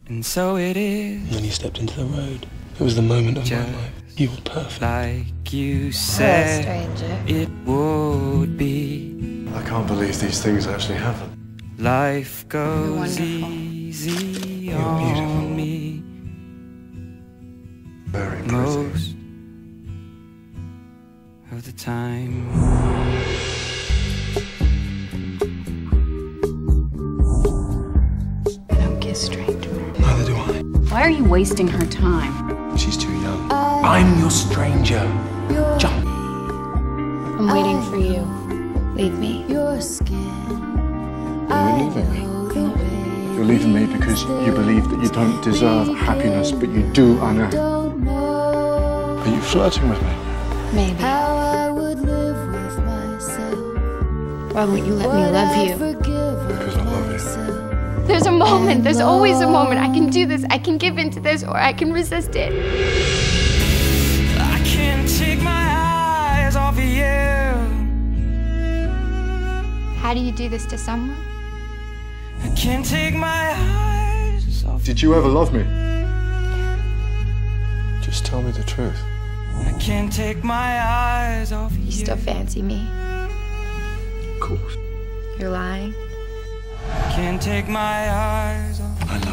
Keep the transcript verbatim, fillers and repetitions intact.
And so it is. And then you stepped into the road. It was the moment of my life. You were perfect. Like you said stranger. it would be. I can't believe these things actually happen. Life goes wonderful. easy You're on beautiful. me. Very pretty. Most of the time. I don't kiss strangers. Neither do I. Why are you wasting her time? She's too young. I'm your stranger. Jump. I'm waiting for you. Leave me. You're leaving me. You're leaving me because you believe that you don't deserve happiness, but you do, Anna. Are you flirting with me? Maybe. Why won't you let me love you? Because I love you. There's a moment, there's always a moment. I can do this, I can give in to this, or I can resist it. I can't take my eyes off of you. How do you do this to someone? I can't take my eyes off. Did you ever love me? Just tell me the truth. I can't take my eyes off of you. You still fancy me? Of course. You're lying? I can't take my eyes off. I love